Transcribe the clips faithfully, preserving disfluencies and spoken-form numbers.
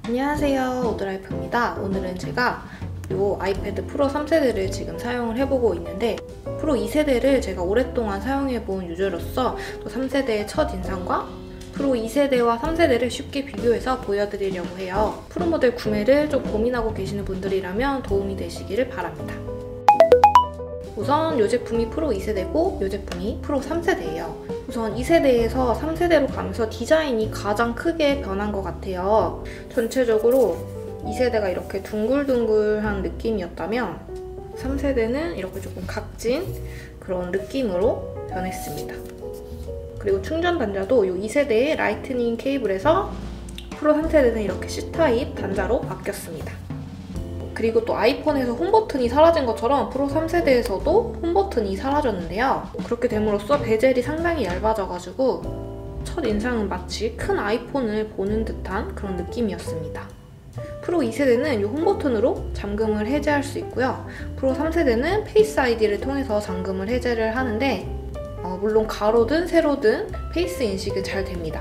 안녕하세요, 오드라이프입니다. 오늘은 제가 이 아이패드 프로 삼 세대를 지금 사용을 해보고 있는데 프로 이 세대를 제가 오랫동안 사용해본 유저로서 또 삼 세대의 첫인상과 프로 이 세대와 삼 세대를 쉽게 비교해서 보여드리려고 해요. 프로 모델 구매를 좀 고민하고 계시는 분들이라면 도움이 되시기를 바랍니다. 우선 이 제품이 프로 이 세대고 이 제품이 프로 삼 세대예요. 우선 이 세대에서 삼 세대로 가면서 디자인이 가장 크게 변한 것 같아요. 전체적으로 이 세대가 이렇게 둥글둥글한 느낌이었다면 삼 세대는 이렇게 조금 각진 그런 느낌으로 변했습니다. 그리고 충전 단자도 이 이 세대의 라이트닝 케이블에서 프로 삼 세대는 이렇게 C타입 단자로 바뀌었습니다. 그리고 또 아이폰에서 홈버튼이 사라진 것처럼 프로 삼 세대에서도 홈버튼이 사라졌는데요. 그렇게 됨으로써 베젤이 상당히 얇아져가지고 첫인상은 마치 큰 아이폰을 보는 듯한 그런 느낌이었습니다. 프로 이 세대는 이 홈버튼으로 잠금을 해제할 수 있고요. 프로 삼 세대는 페이스 아이디를 통해서 잠금을 해제를 하는데 어, 물론 가로든 세로든 페이스 인식은 잘 됩니다.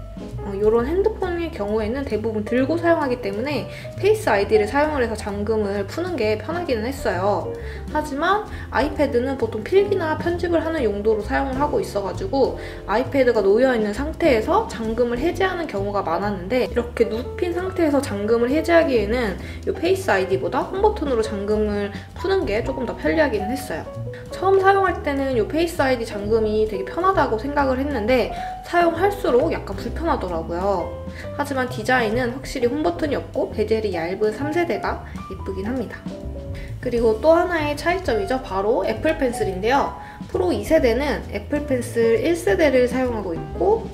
이런 핸드폰의 경우에는 대부분 들고 사용하기 때문에 페이스 아이디를 사용을 해서 잠금을 푸는 게 편하기는 했어요. 하지만 아이패드는 보통 필기나 편집을 하는 용도로 사용을 하고 있어가지고 아이패드가 놓여있는 상태에서 잠금을 해제하는 경우가 많았는데 이렇게 눕힌 상태에서 잠금을 해제하기에는 이 페이스 아이디보다 홈버튼으로 잠금을 푸는 게 조금 더 편리하기는 했어요. 처음 사용할 때는 이 페이스 아이디 잠금이 되게 편하다고 생각을 했는데 사용할수록 약간 불편하더라고요. 하지만 디자인은 확실히 홈버튼이 없고 베젤이 얇은 삼 세대가 예쁘긴 합니다. 그리고 또 하나의 차이점이죠. 바로 애플 펜슬인데요. 프로 이 세대는 애플 펜슬 일 세대를 사용하고 있고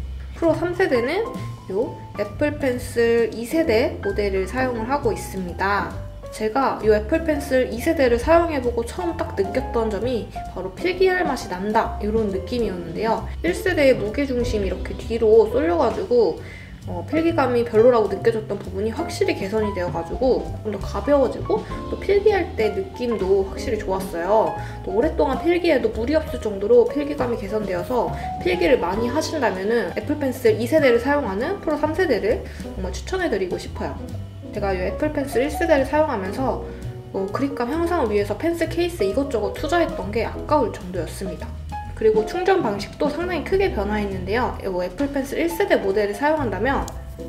프로 삼 세대는 이 애플 펜슬 이 세대 모델을 사용을 하고 있습니다. 제가 이 애플 펜슬 이 세대를 사용해보고 처음 딱 느꼈던 점이 바로 필기할 맛이 난다 이런 느낌이었는데요. 일 세대의 무게중심이 이렇게 뒤로 쏠려가지고 어, 필기감이 별로라고 느껴졌던 부분이 확실히 개선이 되어가지고 좀 더 가벼워지고 또 필기할 때 느낌도 확실히 좋았어요. 또 오랫동안 필기해도 무리 없을 정도로 필기감이 개선되어서 필기를 많이 하신다면 애플 펜슬 이 세대를 사용하는 프로 삼 세대를 정말 추천해드리고 싶어요. 제가 이 애플 펜슬 일 세대를 사용하면서 뭐 그립감 향상을 위해서 펜슬 케이스 이것저것 투자했던 게 아까울 정도였습니다. 그리고 충전 방식도 상당히 크게 변화했는데요. 이 애플 펜슬 일 세대 모델을 사용한다면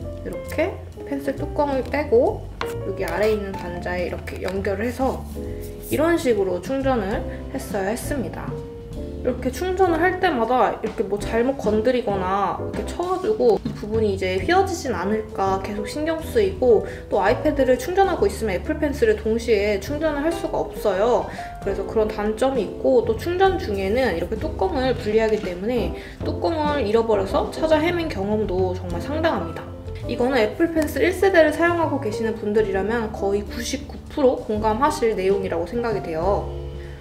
이렇게 펜슬 뚜껑을 빼고 여기 아래에 있는 단자에 이렇게 연결을 해서 이런 식으로 충전을 했어야 했습니다. 이렇게 충전을 할 때마다 이렇게 뭐 잘못 건드리거나 이렇게 쳐가지고 이 부분이 이제 휘어지진 않을까 계속 신경 쓰이고 또 아이패드를 충전하고 있으면 애플 펜슬을 동시에 충전을 할 수가 없어요. 그래서 그런 단점이 있고 또 충전 중에는 이렇게 뚜껑을 분리하기 때문에 뚜껑을 잃어버려서 찾아 헤맨 경험도 정말 상당합니다. 이거는 애플 펜슬 일 세대를 사용하고 계시는 분들이라면 거의 구십구 퍼센트 공감하실 내용이라고 생각이 돼요.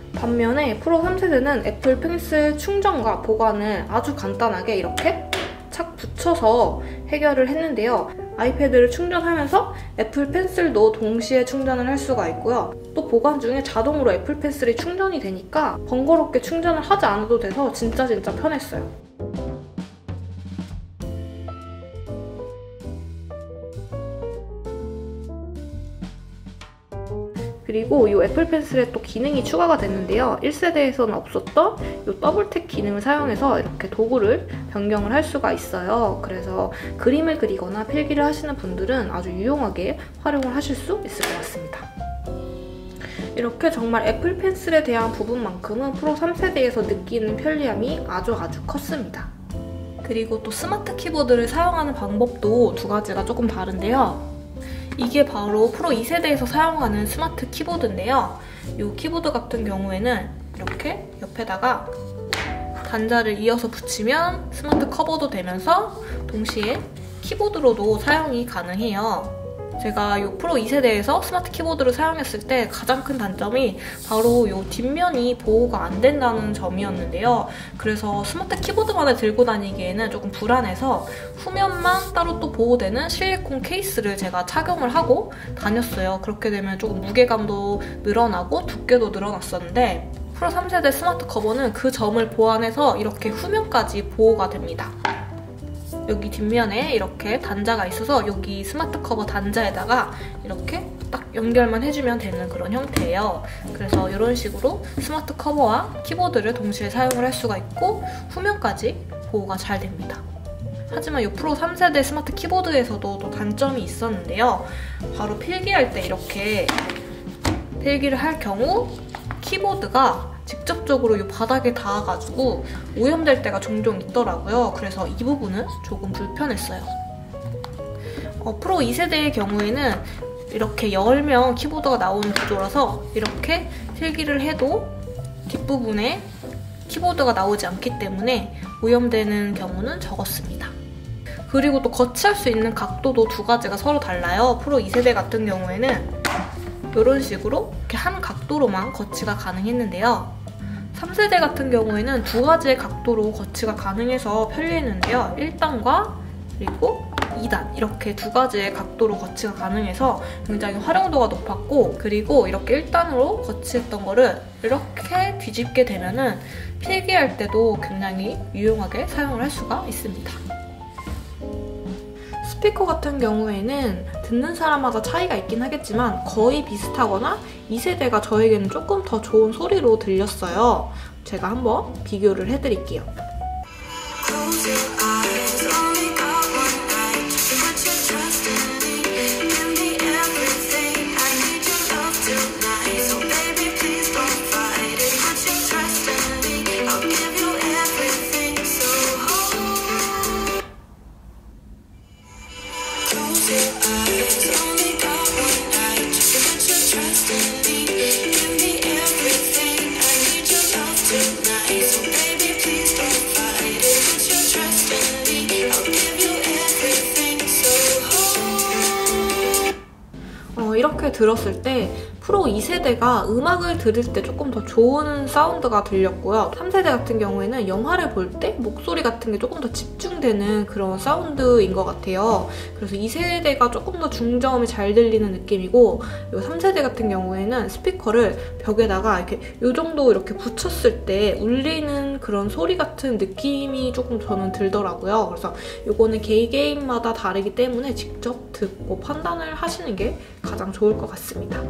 반면에 프로 삼 세대는 애플 펜슬 충전과 보관을 아주 간단하게 이렇게 착 붙여서 해결을 했는데요. 아이패드를 충전하면서 애플 펜슬도 동시에 충전을 할 수가 있고요. 또 보관 중에 자동으로 애플 펜슬이 충전이 되니까 번거롭게 충전을 하지 않아도 돼서 진짜 진짜 편했어요. 그리고 이 애플 펜슬에 또 기능이 추가가 됐는데요. 일 세대에서는 없었던 이 더블탭 기능을 사용해서 이렇게 도구를 변경을 할 수가 있어요. 그래서 그림을 그리거나 필기를 하시는 분들은 아주 유용하게 활용을 하실 수 있을 것 같습니다. 이렇게 정말 애플 펜슬에 대한 부분만큼은 프로 삼 세대에서 느끼는 편리함이 아주 아주 컸습니다. 그리고 또 스마트 키보드를 사용하는 방법도 두 가지가 조금 다른데요. 이게 바로 프로 이 세대에서 사용하는 스마트 키보드인데요. 이 키보드 같은 경우에는 이렇게 옆에다가 단자를 이어서 붙이면 스마트 커버도 되면서 동시에 키보드로도 사용이 가능해요. 제가 이 프로 이 세대에서 스마트 키보드를 사용했을 때 가장 큰 단점이 바로 이 뒷면이 보호가 안 된다는 점이었는데요. 그래서 스마트 키보드만을 들고 다니기에는 조금 불안해서 후면만 따로 또 보호되는 실리콘 케이스를 제가 착용을 하고 다녔어요. 그렇게 되면 조금 무게감도 늘어나고 두께도 늘어났었는데 프로 삼 세대 스마트 커버는 그 점을 보완해서 이렇게 후면까지 보호가 됩니다. 여기 뒷면에 이렇게 단자가 있어서 여기 스마트 커버 단자에다가 이렇게 딱 연결만 해주면 되는 그런 형태예요. 그래서 이런 식으로 스마트 커버와 키보드를 동시에 사용을 할 수가 있고 후면까지 보호가 잘 됩니다. 하지만 이 프로 삼 세대 스마트 키보드에서도 또 단점이 있었는데요. 바로 필기할 때 이렇게 필기를 할 경우 키보드가 직접적으로 이 바닥에 닿아가지고 오염될 때가 종종 있더라고요. 그래서 이 부분은 조금 불편했어요. 어, 프로 이 세대의 경우에는 이렇게 열면 키보드가 나오는 구조라서 이렇게 필기를 해도 뒷부분에 키보드가 나오지 않기 때문에 오염되는 경우는 적었습니다. 그리고 또 거치할 수 있는 각도도 두 가지가 서로 달라요. 프로 이 세대 같은 경우에는 이런 식으로 이렇게 한 각도로만 거치가 가능했는데요. 삼 세대 같은 경우에는 두 가지의 각도로 거치가 가능해서 편리했는데요. 일 단과 그리고 이 단 이렇게 두 가지의 각도로 거치가 가능해서 굉장히 활용도가 높았고, 그리고 이렇게 일 단으로 거치했던 거를 이렇게 뒤집게 되면은 필기할 때도 굉장히 유용하게 사용을 할 수가 있습니다. 스피커 같은 경우에는 듣는 사람마다 차이가 있긴 하겠지만 거의 비슷하거나 이 세대가 저에게는 조금 더 좋은 소리로 들렸어요. 제가 한번 비교를 해드릴게요. 이렇게 들었을 때 프로 이 세대가 음악을 들을 때 조금 더 좋은 사운드가 들렸고요. 삼 세대 같은 경우에는 영화를 볼 때 목소리 같은 게 조금 더 집중되는 그런 사운드인 것 같아요. 그래서 이 세대가 조금 더 중저음이 잘 들리는 느낌이고, 이 삼 세대 같은 경우에는 스피커를 벽에다가 이렇게 이 정도 이렇게 붙였을 때 울리는 그런 소리 같은 느낌이 조금 저는 들더라고요. 그래서 이거는 개개인마다 다르기 때문에 직접 듣고 판단을 하시는 게 가장 좋을 것 같습니다.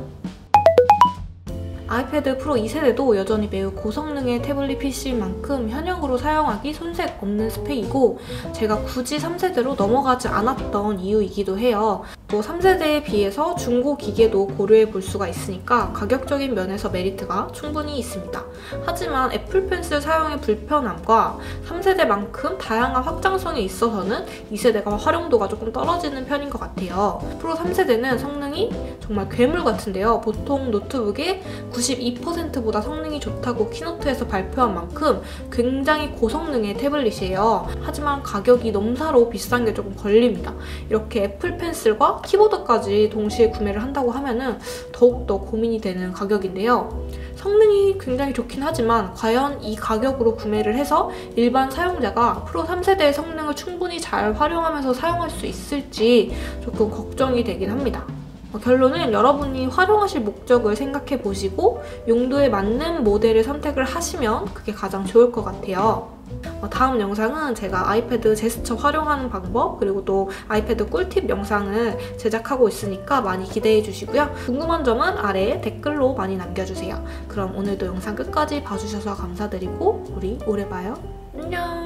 아이패드 프로 이 세대도 여전히 매우 고성능의 태블릿 피시인 만큼 현역으로 사용하기 손색 없는 스펙이고, 제가 굳이 삼 세대로 넘어가지 않았던 이유이기도 해요. 또 삼 세대에 비해서 중고 기계도 고려해 볼 수가 있으니까 가격적인 면에서 메리트가 충분히 있습니다. 하지만 애플 펜슬 사용의 불편함과 삼 세대만큼 다양한 확장성에 있어서는 이 세대가 활용도가 조금 떨어지는 편인 것 같아요. 프로 삼 세대는 성능이 정말 괴물 같은데요. 보통 노트북의 구십이 퍼센트보다 성능이 좋다고 키노트에서 발표한 만큼 굉장히 고성능의 태블릿이에요. 하지만 가격이 넘사로 비싼 게 조금 걸립니다. 이렇게 애플 펜슬과 키보드까지 동시에 구매를 한다고 하면은 더욱더 고민이 되는 가격인데요. 성능이 굉장히 좋긴 하지만 과연 이 가격으로 구매를 해서 일반 사용자가 프로 삼 세대의 성능을 충분히 잘 활용하면서 사용할 수 있을지 조금 걱정이 되긴 합니다. 결론은 여러분이 활용하실 목적을 생각해 보시고 용도에 맞는 모델을 선택을 하시면 그게 가장 좋을 것 같아요. 다음 영상은 제가 아이패드 제스처 활용하는 방법, 그리고 또 아이패드 꿀팁 영상을 제작하고 있으니까 많이 기대해 주시고요. 궁금한 점은 아래에 댓글로 많이 남겨주세요. 그럼 오늘도 영상 끝까지 봐주셔서 감사드리고 우리 오래 봐요. 안녕!